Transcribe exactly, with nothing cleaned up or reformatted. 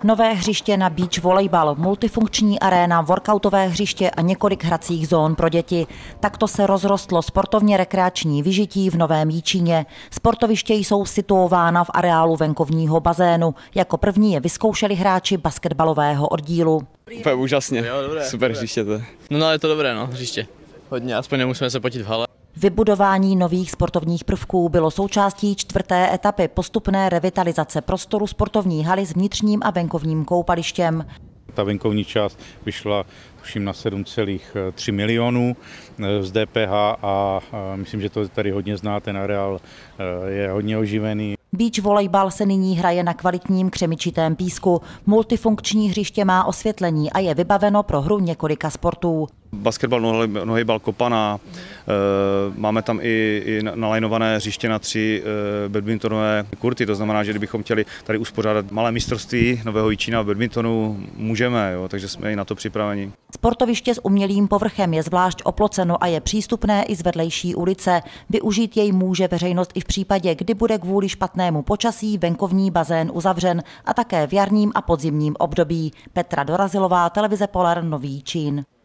Nové hřiště na beach volejbal, multifunkční aréna, workoutové hřiště a několik hracích zón pro děti. Takto se rozrostlo sportovně rekreační vyžití v Novém Jičíně. Sportoviště jsou situována v areálu venkovního bazénu. Jako první je vyzkoušeli hráči basketbalového oddílu. Úplně úžasně, jo, dobré, super dobré. hřiště to. No, no je to dobré, no, hřiště. Hodně, aspoň nemusíme se potit v hale. Vybudování nových sportovních prvků bylo součástí čtvrté etapy postupné revitalizace prostoru sportovní haly s vnitřním a venkovním koupalištěm. Ta venkovní část vyšla tuším na sedm celá tři milionů z D P H a myslím, že to tady hodně zná, ten areál je hodně oživený. Beach volejbal se nyní hraje na kvalitním křemičitém písku. Multifunkční hřiště má osvětlení a je vybaveno pro hru několika sportů. Basketbal, nohejbal, kopaná, máme tam i, i nalajnované hřiště na tři badmintonové kurty, to znamená, že kdybychom chtěli tady uspořádat malé mistrovství Nového Jičína v badmintonu, můžeme, jo, takže jsme i na to připraveni. Sportoviště s umělým povrchem je zvlášť oploceno a je přístupné i z vedlejší ulice. Využít jej může veřejnost i v případě, kdy bude kvůli špatnému počasí venkovní bazén uzavřen a také v jarním a podzimním období. Petra Dorazilová, televize Polar, Nový Jičín.